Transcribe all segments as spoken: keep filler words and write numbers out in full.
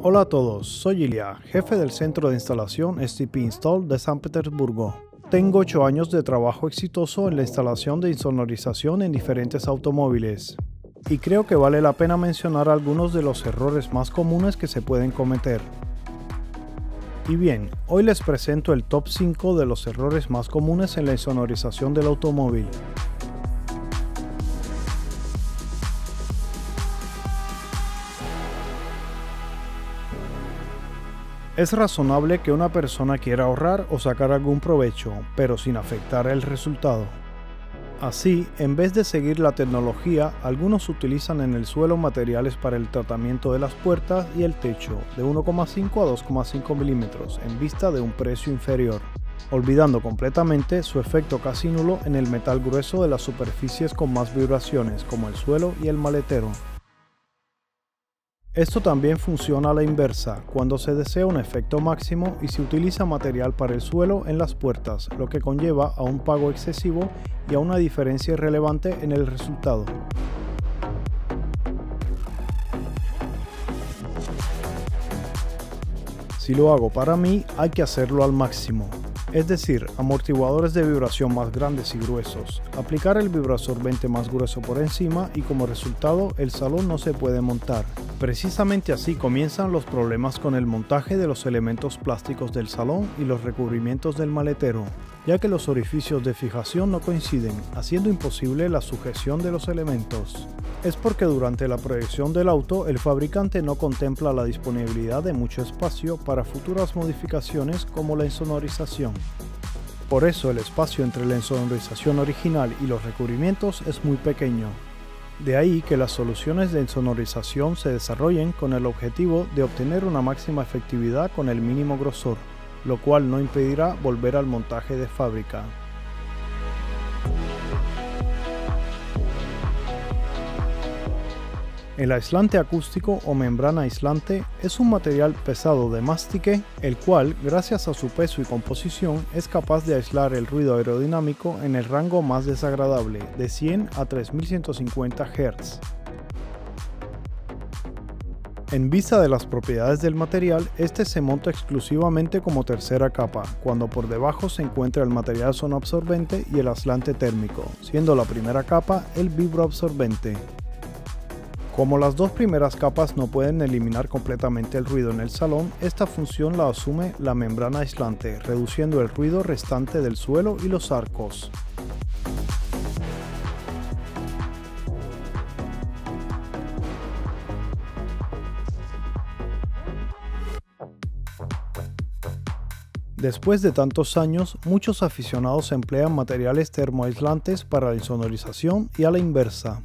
Hola a todos, soy Ilya, jefe del centro de instalación S T P Install de San Petersburgo. Tengo ocho años de trabajo exitoso en la instalación de insonorización en diferentes automóviles. Y creo que vale la pena mencionar algunos de los errores más comunes que se pueden cometer. Y bien, hoy les presento el top cinco de los errores más comunes en la insonorización del automóvil. Es razonable que una persona quiera ahorrar o sacar algún provecho, pero sin afectar el resultado. Así, en vez de seguir la tecnología, algunos utilizan en el suelo materiales para el tratamiento de las puertas y el techo de uno coma cinco a dos coma cinco milímetros en vista de un precio inferior, olvidando completamente su efecto casi nulo en el metal grueso de las superficies con más vibraciones como el suelo y el maletero. Esto también funciona a la inversa, cuando se desea un efecto máximo y se utiliza material para el suelo en las puertas, lo que conlleva a un pago excesivo y a una diferencia irrelevante en el resultado. Si lo hago para mí, hay que hacerlo al máximo. Es decir, amortiguadores de vibración más grandes y gruesos, aplicar el vibroabsorbente más grueso por encima y como resultado el salón no se puede montar. Precisamente así comienzan los problemas con el montaje de los elementos plásticos del salón y los recubrimientos del maletero, ya que los orificios de fijación no coinciden, haciendo imposible la sujeción de los elementos. Es porque durante la proyección del auto el fabricante no contempla la disponibilidad de mucho espacio para futuras modificaciones como la insonorización. Por eso el espacio entre la insonorización original y los recubrimientos es muy pequeño. De ahí que las soluciones de insonorización se desarrollen con el objetivo de obtener una máxima efectividad con el mínimo grosor, lo cual no impedirá volver al montaje de fábrica. El aislante acústico o membrana aislante es un material pesado de mastique, el cual, gracias a su peso y composición, es capaz de aislar el ruido aerodinámico en el rango más desagradable, de cien a tres mil ciento cincuenta hertz. En vista de las propiedades del material, este se monta exclusivamente como tercera capa, cuando por debajo se encuentra el material sonoabsorbente y el aislante térmico, siendo la primera capa el vibroabsorbente. Como las dos primeras capas no pueden eliminar completamente el ruido en el salón, esta función la asume la membrana aislante, reduciendo el ruido restante del suelo y los arcos. Después de tantos años, muchos aficionados emplean materiales termoaislantes para la insonorización y a la inversa.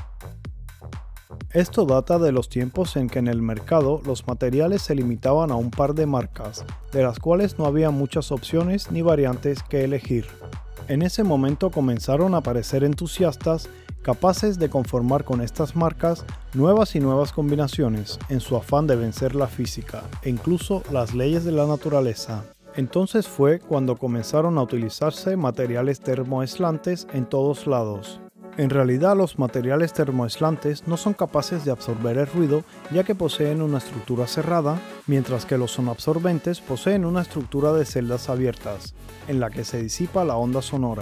Esto data de los tiempos en que en el mercado los materiales se limitaban a un par de marcas, de las cuales no había muchas opciones ni variantes que elegir. En ese momento comenzaron a aparecer entusiastas capaces de conformar con estas marcas nuevas y nuevas combinaciones en su afán de vencer la física e incluso las leyes de la naturaleza. Entonces fue cuando comenzaron a utilizarse materiales termoaislantes en todos lados. En realidad los materiales termoaislantes no son capaces de absorber el ruido ya que poseen una estructura cerrada, mientras que los sonoabsorbentes poseen una estructura de celdas abiertas, en la que se disipa la onda sonora.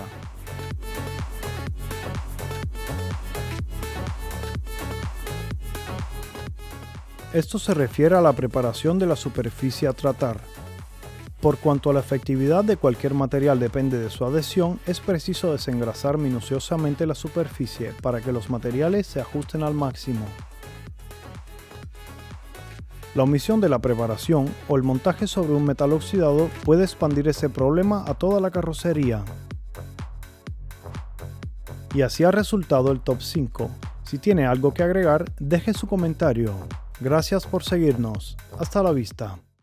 Esto se refiere a la preparación de la superficie a tratar. Por cuanto a la efectividad de cualquier material depende de su adhesión, es preciso desengrasar minuciosamente la superficie para que los materiales se ajusten al máximo. La omisión de la preparación o el montaje sobre un metal oxidado puede expandir ese problema a toda la carrocería. Y así ha resultado el top cinco. Si tiene algo que agregar, deje su comentario. Gracias por seguirnos. Hasta la vista.